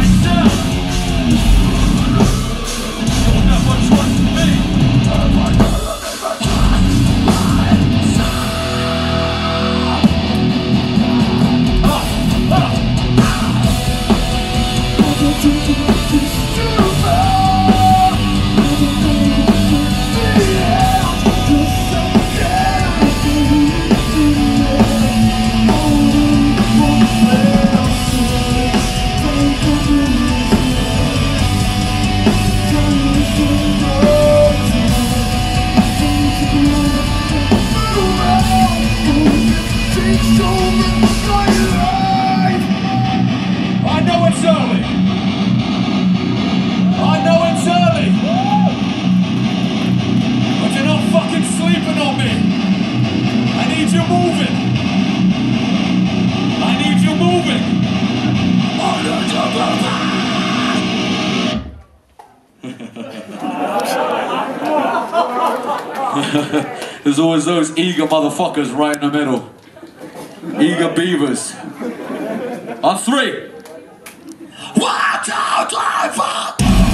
There's always those eager motherfuckers right in the middle. Eager beavers. On 3. 1, 2, 3, 4.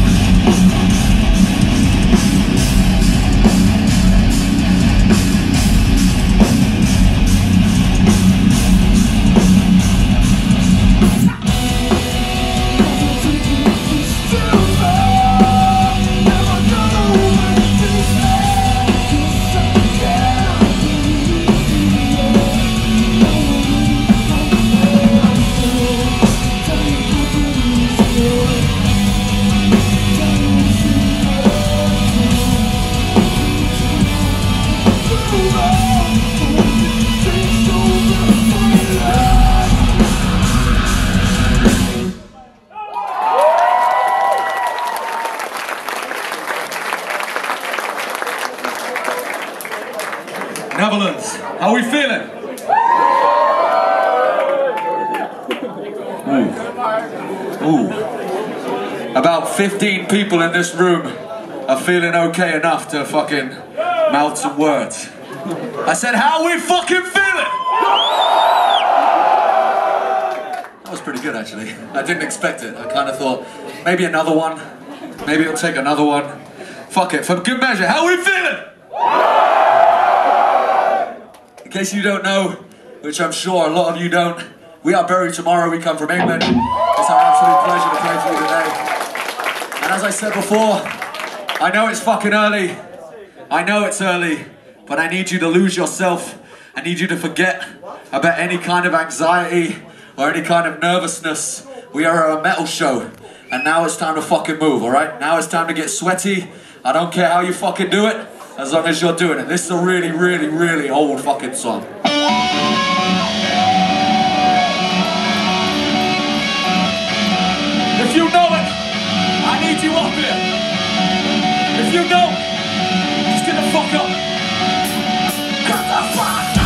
Netherlands, how are we feeling? Ooh. About 15 people in this room are feeling okay enough to fucking mouth some words. I said, how are we fucking feeling? That was pretty good actually. I didn't expect it. I kind of thought, maybe another one. Maybe it'll take another one. Fuck it, for good measure, how are we feeling? In case you don't know, which I'm sure a lot of you don't, we are Buried Tomorrow, we come from England. It's our absolute pleasure to play for you today. And as I said before, I know it's fucking early. I know it's early, but I need you to lose yourself. I need you to forget about any kind of anxiety or any kind of nervousness. We are a metal show, and now it's time to fucking move, alright? Now it's time to get sweaty. I don't care how you fucking do it, as long as you're doing it. This is a really, really, really old fucking song. If you know it, I need you up here. If you know, just get the fuck up. Get the fuck up.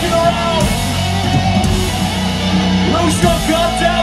rocking around. Lose your goddamn